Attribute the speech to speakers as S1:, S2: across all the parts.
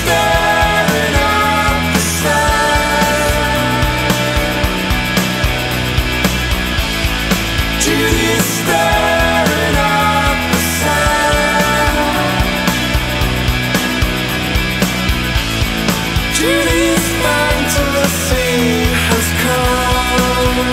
S1: staring at the sun. Judy's staring at the sun. Judy's fantasy has come.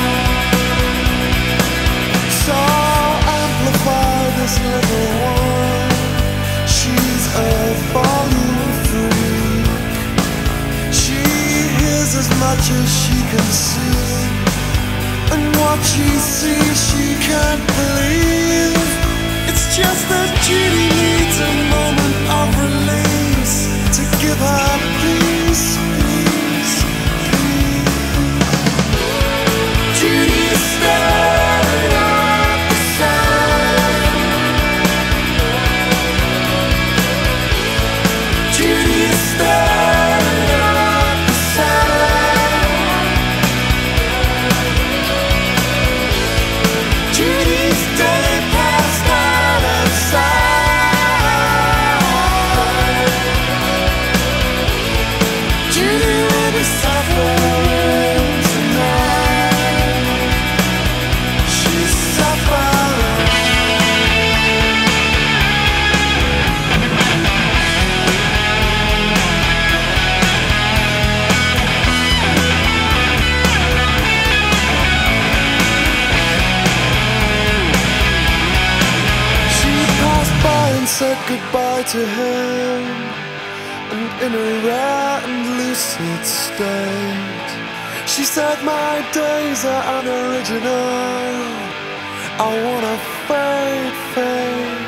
S1: So amplify this little one. She's a volume freak. She hears as much as she can see, and what she sees she can't believe. It's just that Judy needs a moment of release to give her peace, peace, peace. Judy's staring at the sun. Judy's staring at the sun. Judy's day passed out of sight. Judy will be suffering tonight. She's suffering. She passed by and said goodbye to him, and in a rare and lucid state, she said, my days are unoriginal. I wanna fade, fade.